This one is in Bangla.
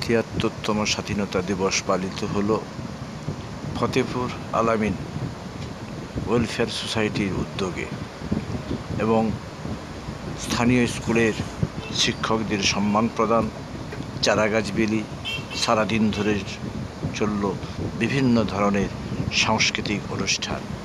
৭৩তম স্বাধীনতা দিবস পালিত হলো ফতেপুর আলামিন ওয়েলফেয়ার সোসাইটির উদ্যোগে এবং স্থানীয় স্কুলের শিক্ষকদের সম্মান প্রদান, চারাগাছ বিলি, সারাদিন ধরে চলল বিভিন্ন ধরনের সাংস্কৃতিক অনুষ্ঠান।